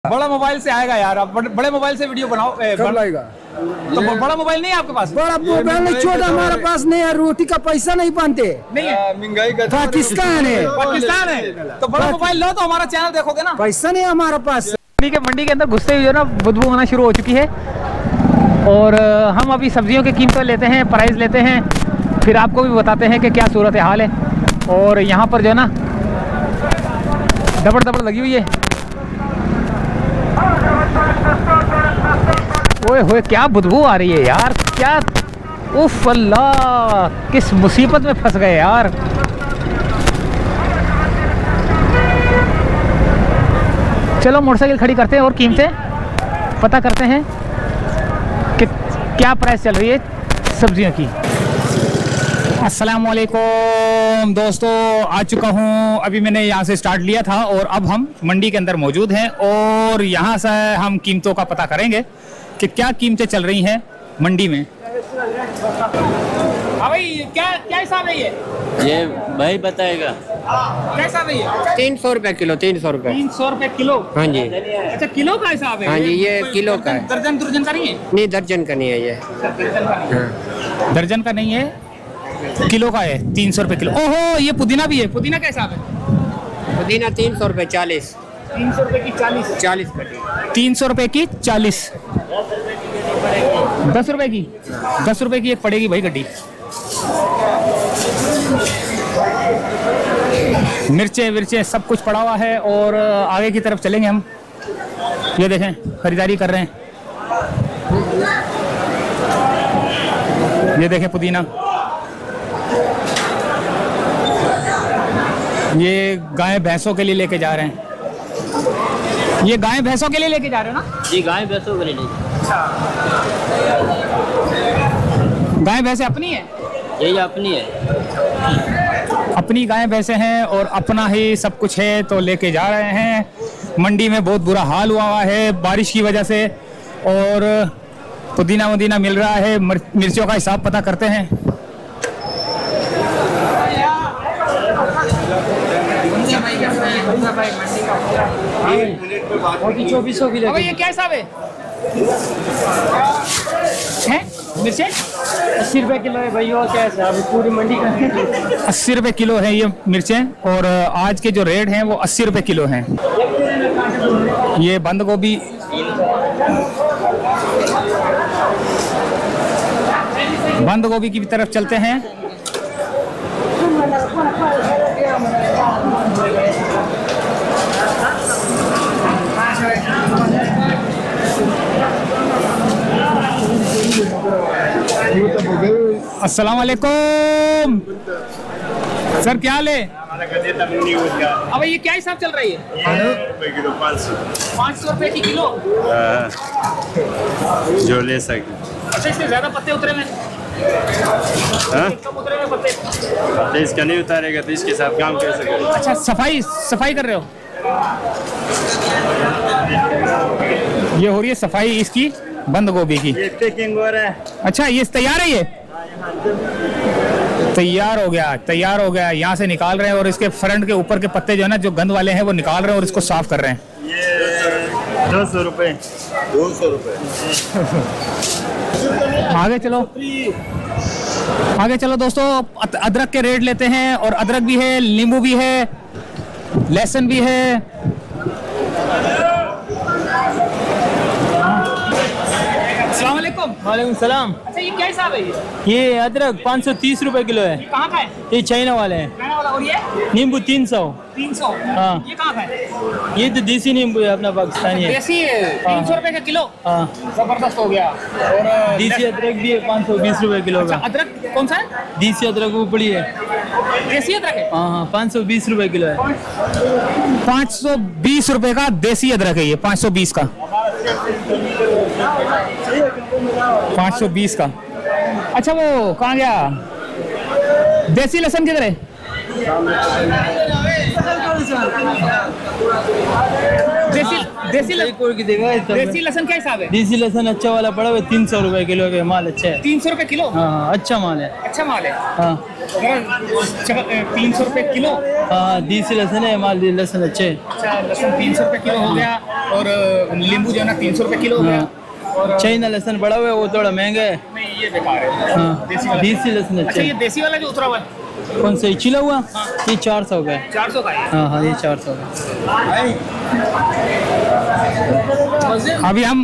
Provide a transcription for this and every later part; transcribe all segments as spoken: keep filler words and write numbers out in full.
बड़ा मोबाइल से आएगा यार, आप बड़े मोबाइल से वीडियो बनाओ। कब लाएगा? तो बड़ा मोबाइल नहीं है आपके पास? बड़ा मोबाइल नहीं, छोटा हमारे पास नहीं है। रोटी का पैसा नहीं पाते, नहीं है, महंगाई का पाकिस्तान है, पाकिस्तान है। तो बड़ा मोबाइल लो तो हमारा चैनल देखोगे ना। पैसा नहीं हमारे पास। मंडी के मंडी के अंदर घुसते हुए जो ना बदबू आना शुरू हो चुकी है। और हम अभी सब्जियों की कीमतें लेते हैं, प्राइस लेते हैं, फिर आपको भी बताते हैं कि क्या सूरत हाल है। और यहाँ पर जो है ना दबड़ दबड़ लगी हुई है। ओए होए क्या बदबू आ रही है यार, क्या उफ अल्लाह, किस मुसीबत में फंस गए यार। चलो मोटरसाइकिल खड़ी करते हैं और कीमतें पता करते हैं कि क्या प्राइस चल रही है सब्जियों की। अस्सलाम वालेकुम दोस्तों, आ चुका हूँ। अभी मैंने यहाँ से स्टार्ट लिया था और अब हम मंडी के अंदर मौजूद हैं और यहाँ से हम कीमतों का पता करेंगे कि क्या कीमतें चल रही हैं मंडी में। हाँ भाई, क्या क्या हिसाब है ये? ये भाई बताएगा। क्या हिसाब है ये? तीन सौ रुपए किलो। तीन सौ रुपए तीन सौ रुपए किलो? हाँ जी। अच्छा, किलो का हिसाब है? हाँ जी, ये किलो का है। दर्जन दर्जन का नहीं है? नहीं, दर्जन का नहीं है ये। दर्जन का नहीं है। हाँ। दर्जन का नहीं है, किलो का है। तीन सौ रुपए किलो। ओहो, ये पुदीना भी है। पुदीना का हिसाब है? पुदीना तीन सौ रुपए चालीस। तीन सौ रुपए की चालीस? चालीस कटी। तीन सौ रुपए की चालीस। दस रुपए की? दस रुपए की एक पड़ेगी भाई गड्डी। मिर्चें विर्चें सब कुछ पड़ा हुआ है और आगे की तरफ चलेंगे हम। ये देखें, खरीदारी कर रहे हैं। ये देखें पुदीना, ये गाय भैंसों के लिए लेके जा रहे हैं। ये गाय भैंसों के लिए लेके जा रहे हो ना? जी, गाय भैंसों के लिए नहीं। गाय भैंसें अपनी है? यही अपनी है। अपनी गाय भैंसें हैं और अपना ही सब कुछ है तो लेके जा रहे हैं। मंडी में बहुत बुरा हाल हुआ हुआ है बारिश की वजह से और पुदीना वदीना मिल रहा है। मिर्चों का हिसाब पता करते हैं। चौबीस सौ किलो। ये क्या हिसाब है? हैं मिर्चें अस्सी रुपए किलो है भाई। और क्या हिसाब है पूरी मंडी का? अस्सी रुपए किलो है ये मिर्चें और आज के जो रेट हैं वो अस्सी रुपए किलो हैं। ये बंद गोभी, बंद गोभी की तरफ चलते हैं। अस्सलाम वालेकुम सर, क्या हाल है? अब ये क्या हिसाब चल रही है? पाँच सौ रुपए की किलो जो ले सके। अच्छा, इससे ज्यादा पत्ते उतरे में? उतरे में पत्ते इसका नहीं उतारेगा तो इसके साथ काम कैसे करें? अच्छा, सफाई सफाई कर रहे हो? ये हो रही है सफाई इसकी बंद गोभी की। ये पैकिंग हो रहा है। अच्छा, ये तैयार है? ये तैयार हो गया, तैयार हो गया। यहाँ से निकाल रहे हैं और इसके फ्रंट के ऊपर के पत्ते जो है ना, जो गंद वाले हैं वो निकाल रहे हैं और इसको साफ कर रहे हैं। ये दो सौ रुपये। दो सौ रुपये। आगे चलो, आगे चलो दोस्तों। अदरक के रेट लेते हैं और अदरक भी है, नींबू भी है, लहसुन भी है। अस्सलाम वालेकुम। वालेकुम सलाम। अच्छा, ये क्या हिसाब है? ये ये अदरक पाँच सौ तीस रुपए किलो है। कहाँ का है? ये चाइना वाले हैं। खाने वाला? और ये नींबू तीन सौ। तीन सौ? हाँ। ये कहाँ का है? ये तो देसी नींबू है, अपना पाकिस्तानी है। देसी है? तीन सौ रुपए का किलो? हाँ। जबरदस्त हो गया। और देसी अदरक भी है पाँच सौ बीस रुपए किलो अच्छा, का। अदरक कौन सा है? देसी अदरक ऊपरी है। देसी अदरक है? हाँ हाँ, पाँच सौ बीस रुपए किलो है। पाँच सौ बीस रुपए का देसी अदरक है ये। पाँच सौ बीस का, पाँच सौ बीस का। अच्छा, वो कहाँ गया? देसी लहसुन किधर है? देसी देसी सही कोई की देगा इतना में। देसी लहसुन क्या हिसाब है? देसी लहसुन अच्छा वाला पड़ा हुआ है, तीन सौ रुपए किलो के माल अच्छा है। तीन सौ रुपए किलो? हाँ हाँ, अच्छा माल है। अच्छा माल है। हाँ तीन सौ रुपए किलो? हाँ देसी लहसुन है, माल लहसुन अच्छे है। अच्छा, लहसुन तीन सौ रुपए किलो हो गया और नींबू जो है ना तीन सौ रुपए किलो हो गया। और चाइना लहसुन बड़ा हुआ है, वो थोड़ा महंगा है। नहीं, ये बेकार है। हाँ देसी वाला देसी लहसुन अच्छा, अच्छा ये है। देसी वाला जो उतरा हुआ है कौन सा चिला हुआ? ये चार सौ का है। चार सौ का है। हाँ हाँ, ये चार सौ का। अभी हम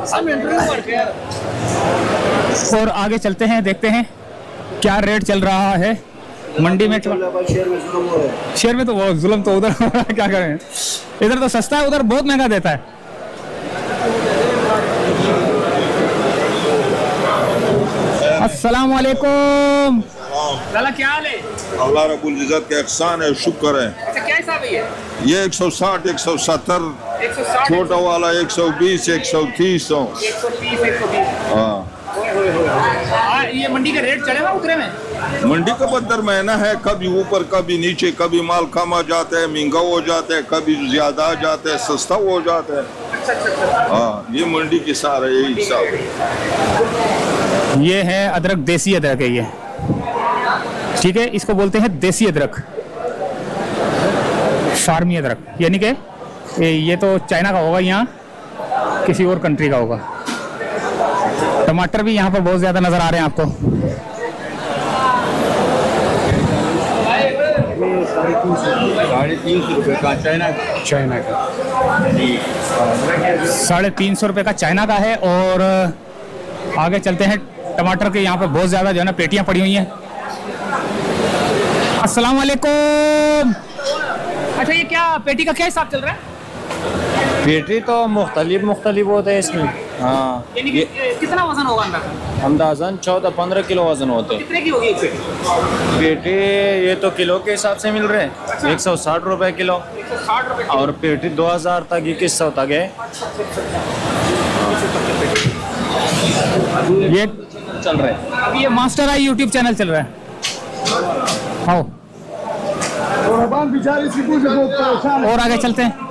और आगे चलते हैं, देखते हैं क्या रेट चल रहा है मंडी में। शेयर में तो बहुत जुल्म तो उधर क्या करें, इधर तो सस्ता है, उधर बहुत महंगा देता है। अस्सलाम वालेकुम। लाला क्या हाल है? अल्लाह रब्बुल इज्जत के एहसान है, शुक्र है। अच्छा, क्या हिसाब है ये? ये एक सौ साठ, एक सौ सत्तर, एक सौ साठ, छोटा वाला एक सौ बीस, एक सौ तीस सौ। एक सौ तीस, एक सौ बीस। हाँ, हाँ, ये मंडी का रेट चलेगा उतरे में? मंडी का बदर महीना है, कभी ऊपर कभी नीचे, कभी माल कम आ जाता है, महंगा हो जाता है, कभी ज्यादा आ जाता है, सस्ता हो जाता है। अच्छा अच्छा अच्छा। हाँ, ये मंडी की सारा यही हिसाब है। ये है अदरक, देसी अदरक है ये, ठीक है। इसको बोलते हैं देसी अदरक, फार्मी अदरक, यानी कि ये ये तो चाइना का होगा, यहाँ किसी और कंट्री का होगा। टमाटर भी यहाँ पर बहुत ज़्यादा नज़र आ रहे हैं आपको। साढ़े तीन सौ रुपये का चाइना का चाइना का साढ़े तीन सौ रुपये का चाइना का है। और आगे चलते हैं, टमाटर के यहाँ पे बहुत ज़्यादा जो है ना पेटियाँ पड़ी हुई हैं। अस्सलाम वालेकुम। अच्छा, ये क्या पेटी का क्या हिसाब चल रहा है? पेटी तो मुख्तलिफ मुख्तलिफ होते हैं इसमें। हाँ, यानी कि कितना वजन होगा अंदाज़ा? अंदाजन चौदह पंद्रह किलो वजन होते हैं। कितने की होगी एक पेटी? पेटी ये तो किलो के हिसाब से मिल रहे हैं, एक सौ साठ रुपए किलो। एक सौ साठ रुपये। और पेटी दो हजार तक, इक्कीस सौ तक है। ये चल रहे हैं। अभी ये मास्टर आई यूट्यूब चैनल चल रहा है। आओ और आगे चलते हैं।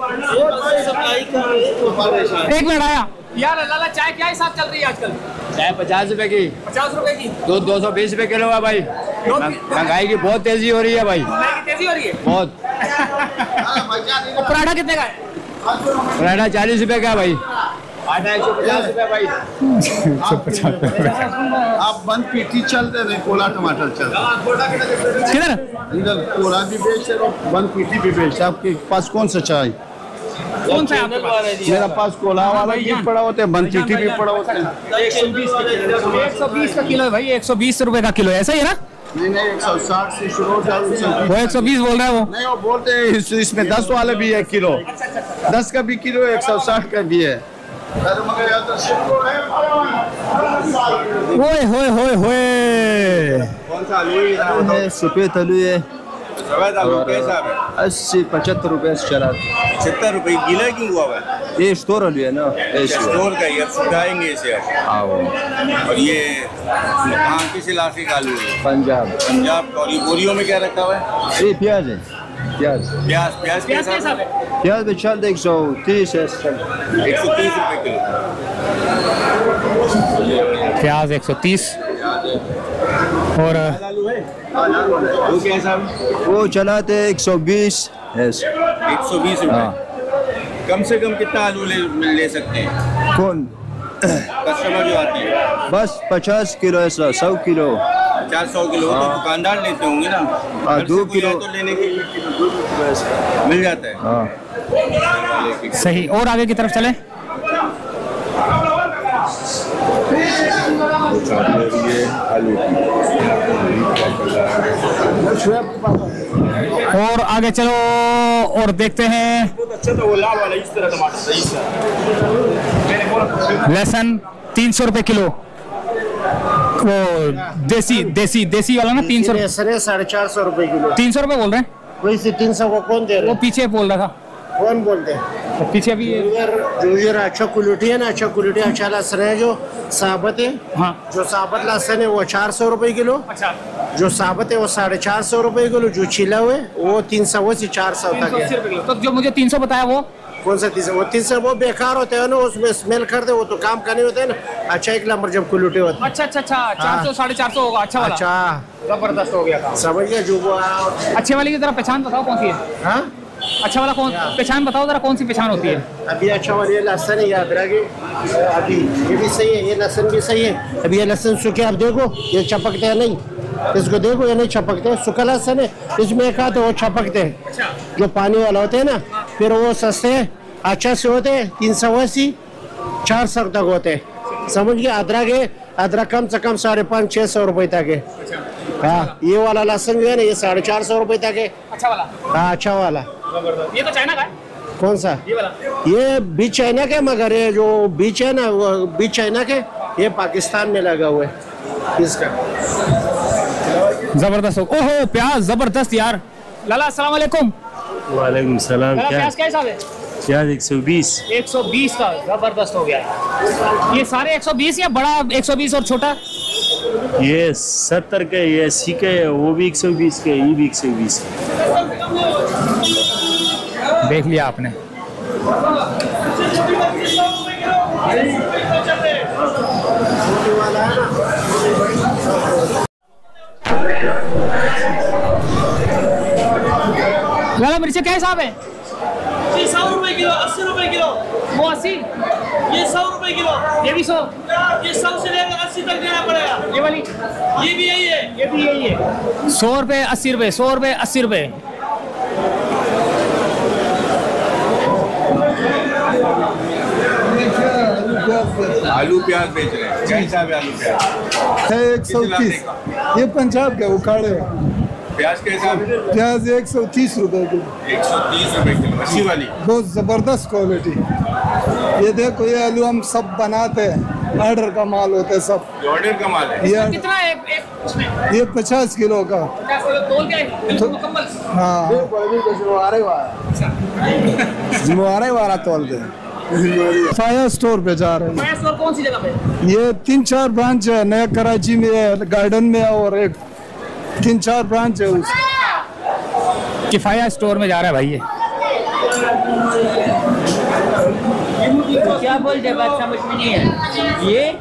एक मिनट आया यार। लाला, चाय क्या हिसाब चल रही है आजकल? चाय पचास रुपए की, पचास रुपए की। दूध दो सौ बीस रुपए किलो है भाई। महंगाई की बहुत तेजी हो रही है भाई, महंगाई की तेजी हो रही है बहुत। और पराठा कितने का है? पराठा चालीस रुपए का भाई, आटा एक सौ पचास रुपए भाई। आप बंद पेटी चलते रहे, कोला टमाटर चलते किधर? इधर कोला भी बेचते और बंद पेटी भी बेचते। आपके पास कौन सा चाय? कौन सा है आपके पास? मेरा पास कोला वाला भी पड़ा होता है, बंद पेटी भी पड़ा होता है। एक सौ बीस का किलो है भाई, एक सौ बीस रुपए का किलो है, ऐसा ही है ना? नहीं नहीं, एक सौ साठ से शुरू होता है। वो एक सौ बीस बोल रहा है वो। नहीं, वो बोलते हैं इस- इसमें दस वाला भी है किलो, दस का भी किलो, एक सौ साठ का भी है। ओए होए होए होए। कौन सा आलू है? सफेद आलू है, सफेद आलू कैसा है? अस्सी पचहत्तर रुपए से चला। पचहत्तर रुपये गीला क्यों हुआ है? ये स्टोर आलू है ना, ऐसे स्टोर का ये सुधाएंगे इसे। आओ और ये कहाँ किस इलाके का आलू है? पंजाब। पंजाब का। और ये बोरियों में क्या रखा हुआ है? ये प्याज है, प्याज प्याज प्याज प्याज कैसा कैसा है? है? प्याज में चल एक सौ तीस है। एक सौ तीस रुपये किलो। प्याज एक सौ तीस। और आलू है वो कैसा है? वो चलाते एक सौ बीस ऐसे। एक सौ बीस रुपये। कम से कम कितना आलू ले ले सकते हैं कौन? कस्टमर जो आते हैं? बस पचास किलो ऐसा, सौ किलो। चार सौ किलो तो दुकानदार लेते होंगे ना? हाँ, घर दो से कोई किलो। आए तो लेने के लिए मिल जाता है। हाँ, सही। और आगे की तरफ चले। और आगे चलो और देखते हैं। अच्छा तो वो लाल वाला इस तरह टमाटर सही है। लहसुन तीन सौ रुपए किलो, वो देसी देसी देसी वाला ना तीन सौ सरे साढ़े चार सौ रुपए किलो। तीन सौ रुपए बोल रहे हैं। वही से तीन सौ को कौन दे रहा वो है? पीछे बोल रहा था, कौन बोलते हैं? वो पीछे भी। इधर जो ये अच्छा क्वालिटी है ना, अच्छा क्वालिटी अच्छा लहसुन है, जो साबत है, हाँ। जो साबत लहसुन है वो चार सौ रुपए किलो। अच्छा, जो साबत है वो साढ़े चार सौ रुपए किलो। जो छिला हुआ है वो तीन सौ से चार सौ तीन तक सौ अस्सी है। रुपए किलो। तो जो मुझे तीन सौ बताया वो कौन सा तीसरा? वो तीसरा वो बेकार होते हैं ना, उसमें स्मेल करते, वो तो काम का नहीं होता है ना। अच्छा एक नंबर जब कुलूटी होती है। अच्छा अच्छा अच्छा, चार सौ साढ़े चार सौ होगा। अच्छा वाला, अच्छा जबरदस्त हो गया। समझ गया जो वो। अच्छे वाले की जरा पहचान बताओ कौन सी है? हाँ अच्छा वाला कौन, पहचान बताओ जरा, कौन सी पहचान होती है? अभी अच्छा वाला ये लहसुन है, याद रखिए। अभी ये भी सही है, ये लहसुन भी सही है। अभी ये लहसुन सूखे, आप देखो ये चपकते हैं नहीं, इसको देखो ये नहीं छपकते, सूखा लहसुन है। इसमें एक आते वो छपकते हैं, जो पानी वाला होते हैं ना, फिर वो सस्ते अच्छा से होते हैं, तीन सौ अस्सी चार सौ तक होते हैं। समझ गए? अदरक है, अदरक कम से कम साढ़े पाँच छः सौ रुपये तक है। हाँ ये वाला लहसुन जो है ना, ये साढ़े चार सौ रुपये तक है। अच्छा वाला? हाँ अच्छा वाला। ये तो चाइना का है। कौन सा? ये वाला? ये बीच चाइना के, मगर ये जो बीच है ना वो बीच चाइना के, ये पाकिस्तान में लगा हुआ है इसका। जबरदस्त हो। ओहो प्याज जबरदस्त यार। लाला अस्सलाम वालेकुम। वालेकुम सलाम। लाला क्या प्याज क्या हिसाब है? प्याज एक सौ बीस। एक सौ बीस का, जबरदस्त हो गया। ये सारे एक सौ बीस या बड़ा एक सौ बीस और छोटा? ये सत्तर के, ये अस्सी के, वो भी एक सौ बीस के, ये भी एक सौ बीस के। देख लिया आपने। लाला मिर्ची क्या हिसाब है? ये सौ रुपए किलो, अस्सी रुपए किलो। वो अस्सी, ये सौ रुपए किलो। ये भी सौ। ये सौ से लेकर अस्सी तक देना पड़ेगा। ये वाली? ये भी यही है। ये भी यही है। सौ रुपए अस्सी रुपए, सौ रुपए अस्सी रुपए। आलू प्याज बेच रहे हैं, क्या हिसाब है आलू प्याज? है एक सौ तीस। ये पंजाब के उखाड़े। प्याज के हिसाब है? प्याज एक सौ तीस रुपए किलो। एक सौ तीस रुपए किलो, अस्सी वाली। बहुत जबरदस्त क्वालिटी। ये देखो ये आलू हम सब बनाते हैं, ऑर्डर का माल होता है सब। ये ऑर्डर का माल है। ये कितना है एक, एक उसमें? ये पचास किलो का। पचास किलो तोल के बिल्कुल मुकम्मल। हाँ जुआरे वाला तोल दे। फायर स्टोर पे जा रहे हैं। फायर स्टोर कौन सी जगह पे? ये तीन चार ब्रांच है, नया कराची में है, गार्डन में है, और एक तीन चार ब्रांच है उसकी। किफाया स्टोर में जा रहा है भाई ये। क्या बोलते बात समझ में नहीं है। ये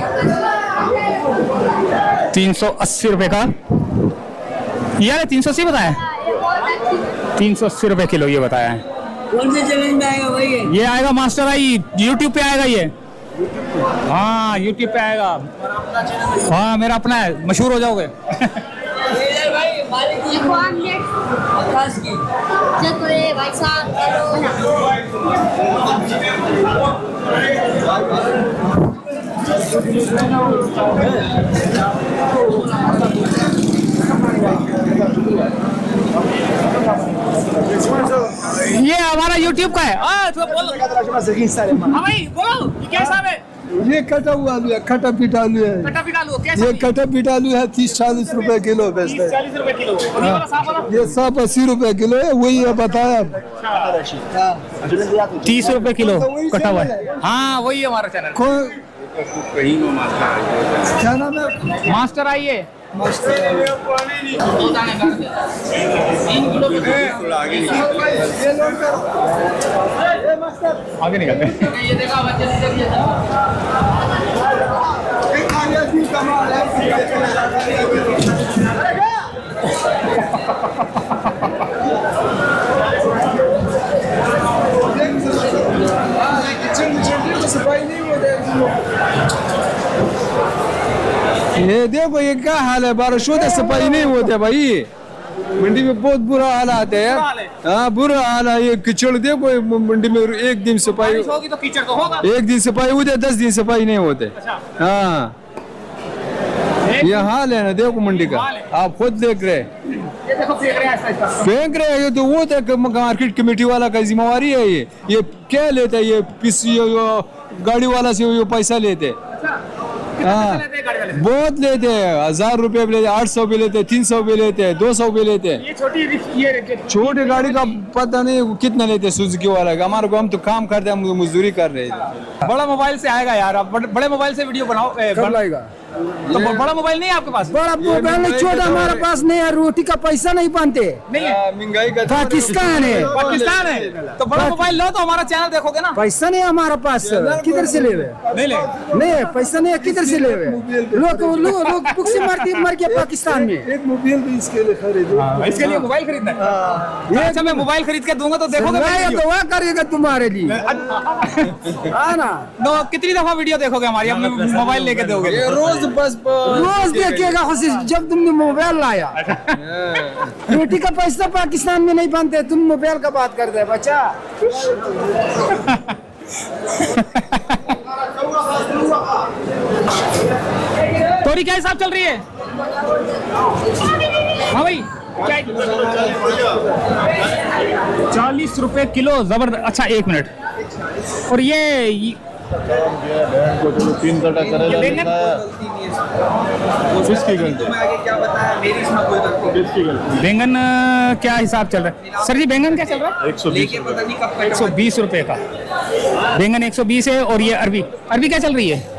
तीन सौ अस्सी रुपए का, यार तीन सौ अस्सी बताया, तीन सौ अस्सी रुपए किलो ये बताया है। कौन से चैलेंज में आएगा भाई? ये ये आएगा मास्टर आई, यूट्यूब पे आएगा ये। हाँ यूट्यूब पे आएगा। हाँ मेरा अपना है, मशहूर हो जाओगे। भाई मालिक की आकाश की भाई साहब ये हमारा यूट्यूब का है। हाँ तो बोलो। हाँ भाई बोलो, ये क्या हिसाब है? ये कटा हुआ आलू है, खटा पीटा आलू है। कटा पीटा आलू कैसा? ये कटा पीटा आलू है, तीस चालीस रुपए किलो बेचते हैं। चालीस रुपए किलो। ये वाला साफ वाला? ये सब अस्सी रुपए किलो है, वही है बताया। तीस रुपए किलो कटा हुआ है। हाँ वही है हमारा चैनल। कौन कहीं को मास्टर क्या नाम है? मास्टर आइए। आगे निकलते ये देखो ये क्या हाल है, बारिशों से सफाई नहीं होते भाई, मंडी में बहुत बुरा हालात है यार। हाँ बुरा हाल है, ये कीचड़ देखो मंडी में, एक दिन सफाई होगी तो कीचड़ तो होगा। एक दिन सफाई होते, दस दिन सफाई नहीं होते। हाँ ये हाल है ना, देखो मंडी का, आप खुद देख रहे ये देखो फेंक रहे हैं, फेंक रहे हैं। ये तो वो तो मार्केट कमेटी वाला का जिम्मेवारी है। ये ये क्या लेता है, ये पिस गाड़ी वाला से ये पैसा लेते। हाँ बहुत लेते हैं, हजार रुपए भी लेते, आठ सौ भी लेते, तीन सौ भी लेते, दो सौ भी लेते। ये छोटी ये छोटी गाड़ी का पता नहीं कितना लेते सुजुकी वाला का। हमारे को हम तो काम करते हैं, मजदूरी कर रहे थे। बड़ा मोबाइल से आएगा यार, आप बड़े, बड़े मोबाइल से वीडियो बनाओ। कब लाएगा? तो बड़ा मोबाइल नहीं है आपके पास? बड़ा मोबाइल नहीं, छोटा हमारे पास नहीं है। रोटी का पैसा नहीं बनते, नहीं है। महंगाई का पाकिस्तान है, पाकिस्तान है। तो बड़ा मोबाइल लो तो हमारा चैनल देखोगे ना। पैसा नहीं है हमारे पास, किधर से लेवे? नहीं ले नहीं है पैसा, नहीं है किधर से लेवे? लोग लोग लोग भूख से मर गए मर गए पाकिस्तान में। एक मोबाइल भी इसके लिए खरीदो। इसके लिए मोबाइल खरीदना है? अच्छा मैं मोबाइल खरीद के दूंगा तो देखोगे? दुआ करेगा तुम्हारे लिए। हाँ ना। तो कितनी दफा वीडियो देखोगे हमारी? अब मोबाइल लेके दोगे? रोज बस रोज देखेगा खुशी, जब तुमने मोबाइल लाया। रोटी का पैसा पाकिस्तान में नहीं बनते, तुम मोबाइल का बात करते हैं बच्चा। तोरी क्या हिसाब चल रही है? हाँ भाई चालीस रुपए किलो, जबरदस्त। अच्छा एक मिनट, और ये, ये तीन कटा करेला बैंगन क्या हिसाब चल रहा है सर जी? बैंगन क्या चल रहा है? एक सौ बीस एक सौ बीस रुपए का बैंगन, एक सौ बीस है। और ये अरबी, अरबी क्या चल रही है?